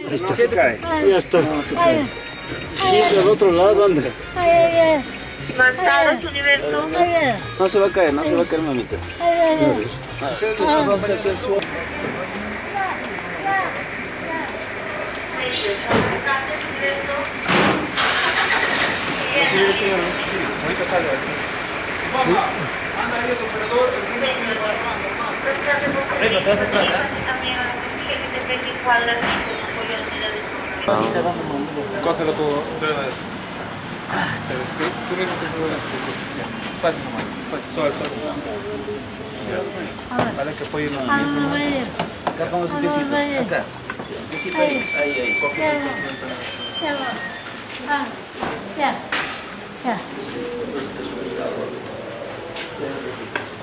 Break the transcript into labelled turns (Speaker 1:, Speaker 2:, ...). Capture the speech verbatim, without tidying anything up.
Speaker 1: Ahí está. Se cae.
Speaker 2: Ya está.
Speaker 1: No, se cae.
Speaker 2: Sí, del otro lado, anda.
Speaker 3: Mantaros, Universo.
Speaker 1: No se va a caer, no se va a caer, mamita. Ustedes no van a hacer que suba. Sí, señor. Sí, ahorita sale aquí. Mamá, anda ahí el operador, el primer que me va a
Speaker 4: Arriba, te vas atrás, ¿eh?
Speaker 1: Cógelo tú. ¿Sabes qué? Tú mismo te subes. Espacio, mamá. Espacio. Suave, suave. Para que apoye la mano. Acá pongo su piecito. Acá. Su piecito ahí. Ahí, ahí. Cógelo.
Speaker 5: Ya. Ya.